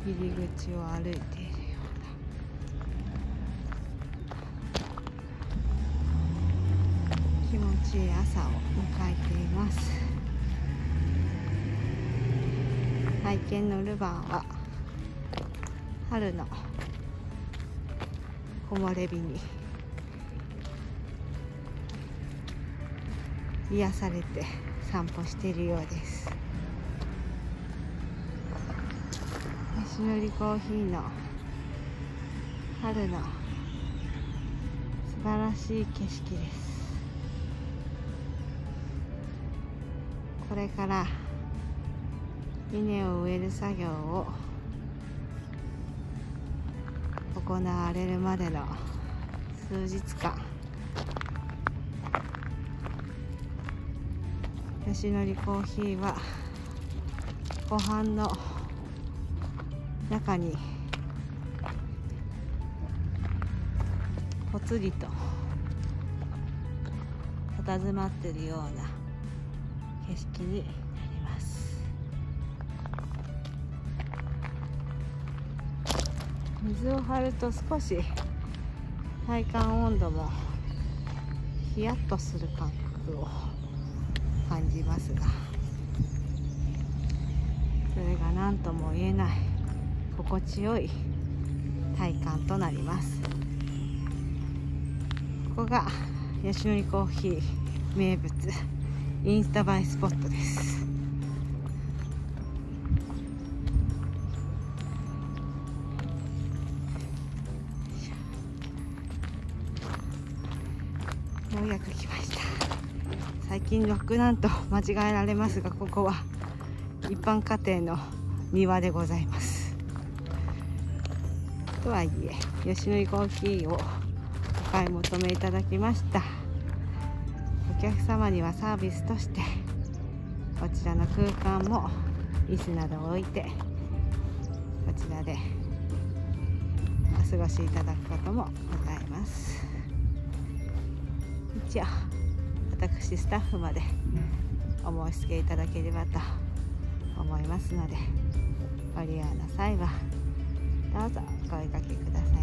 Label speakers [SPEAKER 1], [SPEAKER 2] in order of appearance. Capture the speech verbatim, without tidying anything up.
[SPEAKER 1] 入り口を歩いているような気持ちいい朝を迎えています。愛犬のルバンは春の木漏れ日に癒されて散歩しているようです。ヤシのりコーヒーの春の素晴らしい景色です。これから稲を植える作業を行われるまでの数日間、ヤシのりコーヒーは湖畔の中にぽつりと佇まっているような景色になります。水を張ると少し体感温度もヒヤッとする感覚を感じますが、それが何とも言えない心地よい体感となります。ここがヤシのりコーヒー名物インスタ映えスポットです。ようやく来ました。最近ロックなんと間違えられますが、ここは一般家庭の庭でございます。とはいえヤシのりコーヒーをお買い求めいただきましたお客様にはサービスとしてこちらの空間も椅子などを置いてこちらでお過ごしいただくこともございます。一応私スタッフまでお申し付けいただければと思いますので、ご利用の際はどうぞお声掛けください